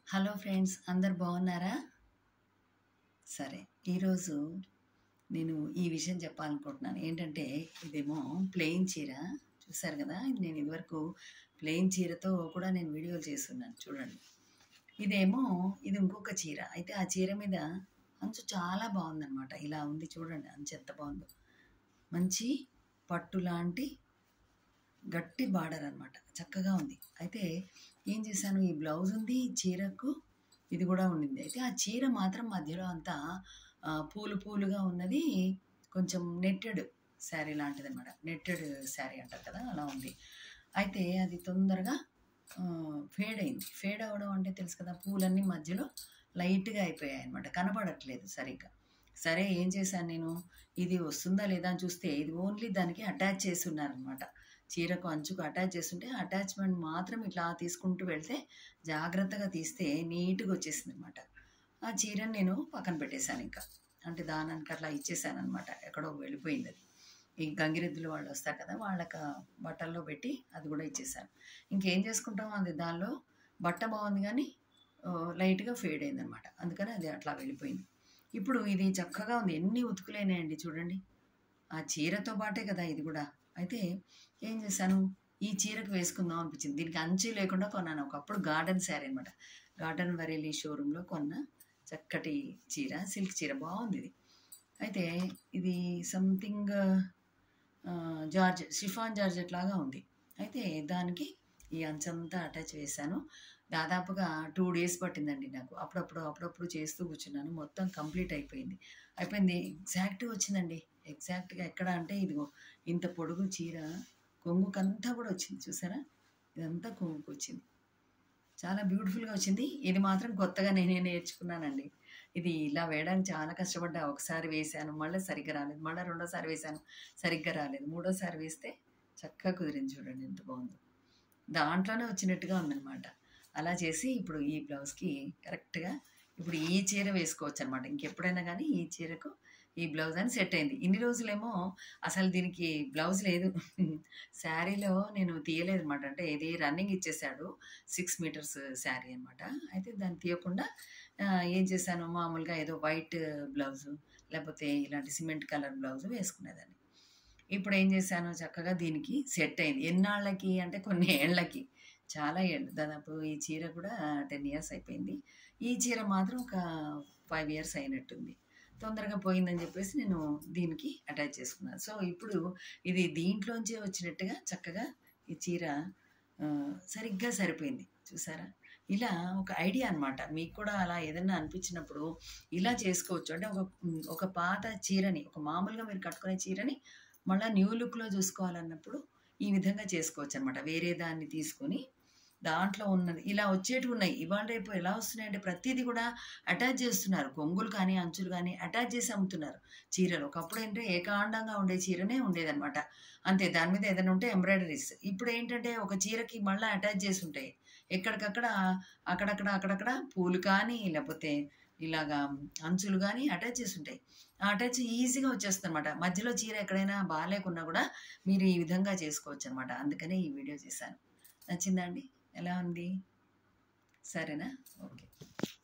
Hello friends, అందరు బాగున్నారా? సరే, ఈరోజు నేను ఈ విషయం చెప్పాలనుకుంటున్నాను. ఏంటంటే ఇదేమో ప్లెయిన్ చీర. చూసారు కదా, నేను ఇదివరకు ప్లెయిన్ చీరతో కూడా నేను వీడియోలు చేస్తున్నాను, చూడండి. ఇది ఇంకొక చీర. అయితే ఆ చీర మీద అంచు చాలా బాగుందన్నమాట. ఇలా ఉంది చూడండి, అంచు ఎంత బాగుందో. మంచి పట్టు లాంటి గట్టి బార్డర్ అనమాట, చక్కగా ఉంది. అయితే ఏం చేశాను, ఈ బ్లౌజ్ ఉంది, ఈ చీరకు ఇది కూడా ఉండింది. అయితే ఆ చీర మాత్రం మధ్యలో అంతా పూలు పూలుగా ఉన్నది. కొంచెం నెట్టెడ్ శారీ లాంటిది అనమాట. నెట్టెడ్ శారీ అంటారు కదా, అలా ఉంది. అయితే అది తొందరగా ఫేడ్ అయింది. ఫేడ్ అవ్వడం అంటే తెలుసు కదా, పూలన్నీ మధ్యలో లైట్గా అయిపోయాయి అనమాట, కనపడట్లేదు సరిగ్గా. సరే, ఏం చేశాను నేను, ఇది వస్తుందా లేదా అని చూస్తే ఇది ఓన్లీ దానికి అటాచ్ చేసి ఉన్నారనమాట. చీరకు అంచుకు అటాచ్ చేస్తుంటే అటాచ్మెంట్ మాత్రం ఇట్లా తీసుకుంటూ వెళ్తే జాగ్రత్తగా తీస్తే నీట్గా వచ్చేసింది అనమాట. ఆ చీరని నేను పక్కన పెట్టేశాను. ఇంకా అంటే దానానికి అట్లా ఇచ్చేసాను అనమాట. ఎక్కడో వెళ్ళిపోయింది అది. ఈ గంగిరెద్దులు వాళ్ళు వస్తారు కదా, వాళ్ళకి బట్టల్లో పెట్టి అది కూడా ఇచ్చేసాను. ఇంకేం చేసుకుంటాం, అది దానిలో బట్ట బాగుంది కానీ లైట్గా ఫేడ్ అయిందనమాట. అందుకని అది అట్లా వెళ్ళిపోయింది. ఇప్పుడు ఇది చక్కగా ఉంది, ఎన్ని ఉతుకులైనాయండి చూడండి. ఆ చీరతో పాటే కదా ఇది కూడా. అయితే ఏం చేశాను, ఈ చీరకు వేసుకుందాం అనిపించింది. దీనికి అంచు లేకుండా కొన్నాను. ఒకప్పుడు గార్డెన్ శారీ అనమాట. గార్డెన్ వరేలి షోరూంలో కొన్న చక్కటి చీర, సిల్క్ చీర, బాగుంది ఇది. అయితే ఇది సంథింగ్ షిఫాన్ జార్జెట్ లాగా ఉంది. అయితే దానికి ఈ అంచంతా అటాచ్ వేశాను. దాదాపుగా 2 డేస్ పట్టిందండి నాకు. అప్పుడప్పుడు చేస్తూ కూర్చున్నాను. మొత్తం కంప్లీట్ అయిపోయింది. ఎగ్జాక్ట్గా వచ్చిందండి. ఎగ్జాక్ట్గా ఎక్కడ అంటే ఇదిగో ఇంత పొడుగు చీర కొంగుకంతా కూడా వచ్చింది, చూసారా? ఇదంతా కొంగుకు వచ్చింది. చాలా బ్యూటిఫుల్గా వచ్చింది. ఇది మాత్రం కొత్తగా నేనే నేర్చుకున్నానండి. ఇది ఇలా వేయడానికి చాలా కష్టపడ్డా. ఒకసారి వేశాను, మళ్ళీ సరిగ్గా రాలేదు. మళ్ళీ రెండోసారి వేశాను, సరిగ్గా రాలేదు. మూడోసారి వేస్తే చక్కగా కుదిరింది. చూడండి ఎంత బాగుందో. దాంట్లోనే వచ్చినట్టుగా ఉందన్నమాట. అలా చేసి ఇప్పుడు ఈ బ్లౌజ్కి కరెక్ట్గా ఇప్పుడు ఈ చీర వేసుకోవచ్చు అనమాట. ఇంకెప్పుడైనా కానీ ఈ చీరకు ఈ బ్లౌజ్ అని సెట్ అయింది. ఇన్ని రోజులేమో అసలు దీనికి బ్లౌజ్ లేదు. శారీలో నేను తీయలేదు అనమాట. అంటే ఇది రన్నింగ్ ఇచ్చేసాడు, 6 మీటర్స్ శారీ అనమాట. అయితే దాన్ని తీయకుండా ఏం చేశాను, మామూలుగా ఏదో వైట్ బ్లౌజు లేకపోతే ఇలాంటి సిమెంట్ కలర్ బ్లౌజు వేసుకునేదాన్ని. ఇప్పుడు ఏం చేశాను, చక్కగా దీనికి సెట్ అయింది. ఎన్నాళ్ళకి అంటే కొన్ని ఏళ్ళకి, చాలా ఏళ్ళు. దాదాపు ఈ చీర కూడా 10 ఇయర్స్ అయిపోయింది. ఈ చీర మాత్రం ఒక 5 ఇయర్స్ అయినట్టుంది. తొందరగా పోయిందని చెప్పేసి నేను దీనికి అటాచ్ చేసుకున్నాను. సో ఇప్పుడు ఇది దీంట్లోంచే వచ్చినట్టుగా చక్కగా ఈ చీర సరిగ్గా సరిపోయింది, చూసారా? ఇలా ఒక ఐడియా అనమాట. మీకు కూడా అలా ఏదన్నా అనిపించినప్పుడు ఇలా చేసుకోవచ్చు. అంటే ఒక పాత చీరని, ఒక మామూలుగా మీరు కట్టుకునే చీరని మళ్ళీ న్యూ లుక్లో చూసుకోవాలన్నప్పుడు ఈ విధంగా చేసుకోవచ్చు అనమాట. వేరే దాన్ని తీసుకొని దాంట్లో ఉన్నది ఇలా వచ్చేటివి ఉన్నాయి. ఇవాళ రేపు ఎలా వస్తున్నాయంటే ప్రతిదీ కూడా అటాచ్ చేస్తున్నారు. కొంగులు కానీ అంచులు కానీ అటాచ్ చేసి అమ్ముతున్నారు చీరలు. ఒకప్పుడు ఏంటంటే ఏకాండంగా ఉండే చీరనే ఉండేదన్నమాట. అంతే, దాని మీద ఏదైనా ఉంటే ఎంబ్రాయిడరీస్. ఇప్పుడు ఏంటంటే ఒక చీరకి మళ్ళీ అటాచ్ చేసి ఉంటాయి. ఎక్కడికక్కడ అక్కడక్కడ పూలు కానీ లేకపోతే ఇలాగా అంచులు కానీ అటాచ్ చేసి ఉంటాయి. ఆ అటాచ్ ఈజీగా వచ్చేస్తుంది అనమాట. మధ్యలో చీర ఎక్కడైనా బాగాలేకున్నా కూడా మీరు ఈ విధంగా చేసుకోవచ్చు అనమాట. అందుకనే ఈ వీడియో చేశాను. నచ్చిందా అండి? ఎలా ఉంది? సరేనా? ఓకే.